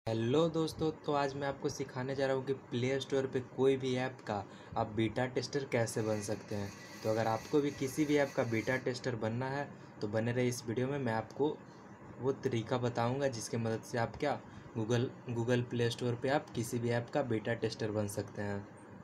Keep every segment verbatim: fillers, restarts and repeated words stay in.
Hello दोस्तों, तो आज मैं आपको सिखाने जा रहा हूँ कि प्ले स्टोर पे कोई भी ऐप का आप बीटा टेस्टर कैसे बन सकते हैं। तो अगर आपको भी किसी भी ऐप का बीटा टेस्टर बनना है तो बने रहे इस वीडियो में। मैं आपको वो तरीका बताऊँगा जिसकी मदद से आप क्या गूगल गूगल प्ले स्टोर पे आप किसी भी ऐप का बीटा टेस्टर बन सकते हैं।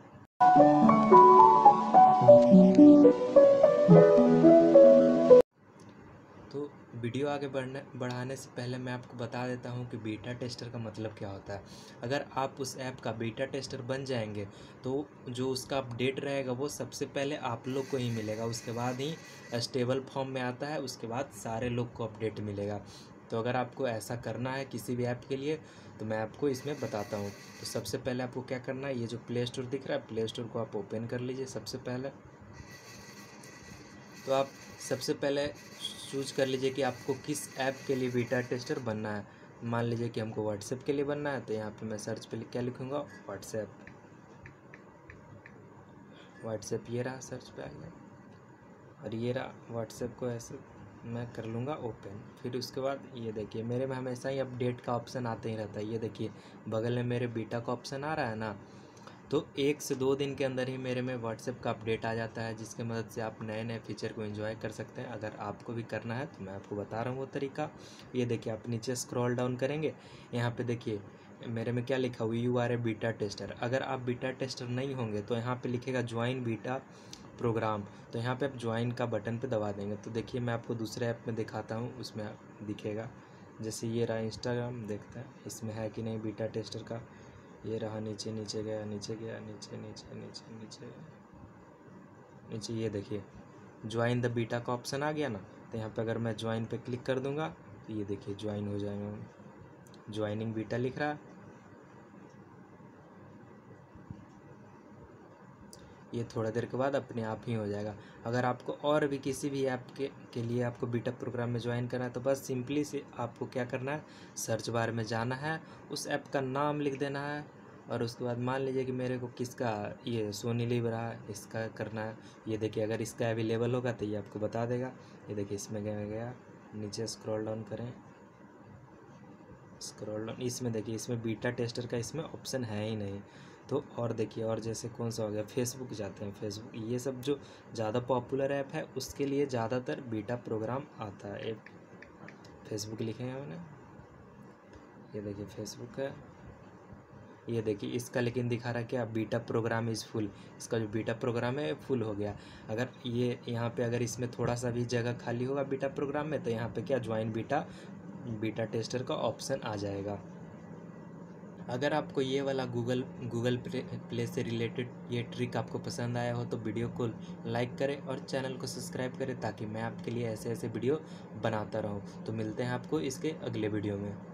तो वीडियो आगे बढ़ने बढ़ाने से पहले मैं आपको बता देता हूँ कि बीटा टेस्टर का मतलब क्या होता है। अगर आप उस ऐप का बीटा टेस्टर बन जाएंगे तो जो उसका अपडेट रहेगा वो सबसे पहले आप लोग को ही मिलेगा, उसके बाद ही स्टेबल फॉर्म में आता है, उसके बाद सारे लोग को अपडेट मिलेगा। तो अगर आपको ऐसा करना है किसी भी ऐप के लिए तो मैं आपको इसमें बताता हूँ। तो सबसे पहले आपको क्या करना है, ये जो प्ले स्टोर दिख रहा है, प्ले स्टोर को आप ओपन कर लीजिए। सबसे पहले तो आप सबसे पहले चूज कर लीजिए कि आपको किस ऐप के लिए बीटा टेस्टर बनना है। मान लीजिए कि हमको व्हाट्सएप के लिए बनना है, तो यहाँ पे मैं सर्च पे क्या लिखूँगा, व्हाट्सएप। व्हाट्सएप ये रहा, सर्च पे आ गया और ये रहा व्हाट्सएप को ऐसे मैं कर लूँगा ओपन। फिर उसके बाद ये देखिए मेरे में हमेशा ही अपडेट का ऑप्शन आते ही रहता है। ये देखिए बगल में मेरे बीटा का ऑप्शन आ रहा है ना, तो एक से दो दिन के अंदर ही मेरे में व्हाट्सएप का अपडेट आ जाता है, जिसकी मदद से आप नए नए फीचर को एंजॉय कर सकते हैं। अगर आपको भी करना है तो मैं आपको बता रहा हूँ वो तरीका। ये देखिए आप नीचे स्क्रॉल डाउन करेंगे, यहाँ पे देखिए मेरे में क्या लिखा हुआ, you are a beta tester. अगर आप बीटा टेस्टर नहीं होंगे तो यहाँ पे लिखेगा ज्वाइन बीटा प्रोग्राम, तो यहाँ पे आप ज्वाइन का बटन पे दबा देंगे। तो देखिए मैं आपको दूसरे ऐप में दिखाता हूँ, उसमें दिखेगा। जैसे ये रहा इंस्टाग्राम, देखते हैं इसमें है कि नहीं बीटा टेस्टर का। ये रहा, नीचे नीचे गया, नीचे गया, नीचे नीचे नीचे नीचे नीचे ये देखिए ज्वाइन द बीटा का ऑप्शन आ गया ना। तो यहाँ पे अगर मैं ज्वाइन पे क्लिक कर दूंगा तो ये देखिए ज्वाइन हो जाएगा, ज्वाइनिंग बीटा लिख रहा है। ये थोड़ा देर के बाद अपने आप ही हो जाएगा। अगर आपको और भी किसी भी ऐप के के लिए आपको बीटा प्रोग्राम में ज्वाइन करना है तो बस सिंपली से आपको क्या करना है, सर्च बार में जाना है, उस ऐप का नाम लिख देना है और उसके बाद मान लीजिए कि मेरे को किसका, ये सोनी लिव रहा है, इसका करना है। ये देखिए अगर इसका अवेलेबल होगा तो ये आपको बता देगा। ये देखिए इसमें गया गया नीचे स्क्रॉल डाउन करें, स्क्रॉल डाउन, इसमें देखिए इसमें बीटा टेस्टर का इसमें ऑप्शन है ही नहीं। तो और देखिए और जैसे कौन सा हो गया, फेसबुक जाते हैं, फेसबुक, ये सब जो ज़्यादा पॉपुलर ऐप है उसके लिए ज़्यादातर बीटा प्रोग्राम आता है। एक फेसबुक लिखे हैं मैंने, ये देखिए फेसबुक है। ये देखिए इसका लेकिन दिखा रहा है क्या, बीटा प्रोग्राम इज़ फुल। इसका जो बीटा प्रोग्राम है फुल हो गया। अगर ये यहाँ पे अगर इसमें थोड़ा सा भी जगह खाली होगा बीटा प्रोग्राम में तो यहाँ पे क्या ज्वाइन बीटा बीटा टेस्टर का ऑप्शन आ जाएगा। अगर आपको ये वाला गूगल गूगल प्ले प्ले से रिलेटेड ये ट्रिक आपको पसंद आया हो तो वीडियो को लाइक करें और चैनल को सब्सक्राइब करें ताकि मैं आपके लिए ऐसे ऐसे वीडियो बनाता रहूं। तो मिलते हैं आपको इसके अगले वीडियो में।